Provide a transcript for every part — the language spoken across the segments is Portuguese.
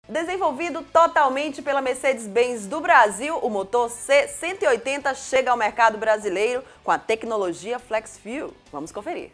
Desenvolvido totalmente pela Mercedes-Benz do Brasil, o motor C180 chega ao mercado brasileiro com a tecnologia Flex Fuel. Vamos conferir.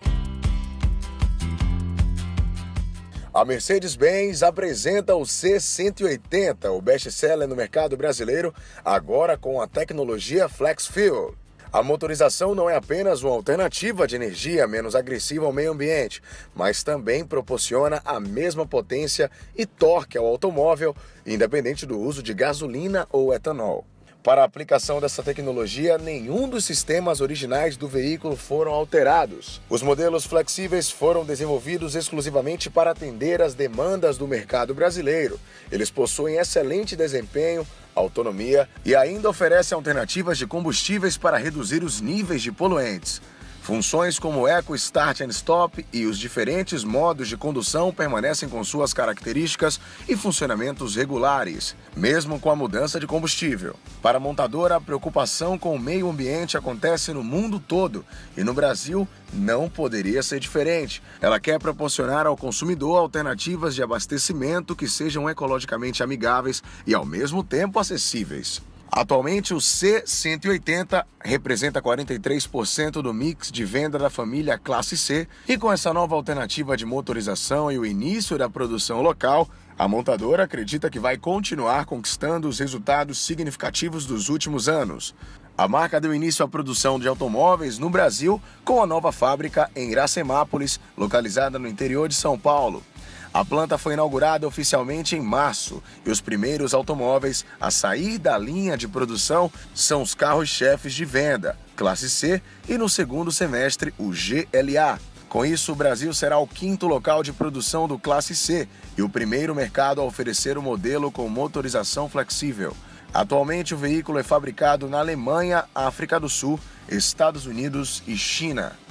A Mercedes-Benz apresenta o C180, o best-seller no mercado brasileiro, agora com a tecnologia Flex Fuel. A motorização não é apenas uma alternativa de energia menos agressiva ao meio ambiente, mas também proporciona a mesma potência e torque ao automóvel, independente do uso de gasolina ou etanol. Para a aplicação dessa tecnologia, nenhum dos sistemas originais do veículo foram alterados. Os modelos flexíveis foram desenvolvidos exclusivamente para atender às demandas do mercado brasileiro. Eles possuem excelente desempenho, autonomia e ainda oferecem alternativas de combustíveis para reduzir os níveis de poluentes. Funções como Eco Start and Stop e os diferentes modos de condução permanecem com suas características e funcionamentos regulares, mesmo com a mudança de combustível. Para a montadora, a preocupação com o meio ambiente acontece no mundo todo e no Brasil não poderia ser diferente. Ela quer proporcionar ao consumidor alternativas de abastecimento que sejam ecologicamente amigáveis e ao mesmo tempo acessíveis. Atualmente, o C180 representa 43% do mix de venda da família Classe C e com essa nova alternativa de motorização e o início da produção local, a montadora acredita que vai continuar conquistando os resultados significativos dos últimos anos. A marca deu início à produção de automóveis no Brasil com a nova fábrica em Iracemápolis, localizada no interior de São Paulo. A planta foi inaugurada oficialmente em março e os primeiros automóveis a sair da linha de produção são os carros-chefes de venda, Classe C, e no segundo semestre o GLA. Com isso, o Brasil será o quinto local de produção do Classe C e o primeiro mercado a oferecer o modelo com motorização flexível. Atualmente, o veículo é fabricado na Alemanha, África do Sul, Estados Unidos e China.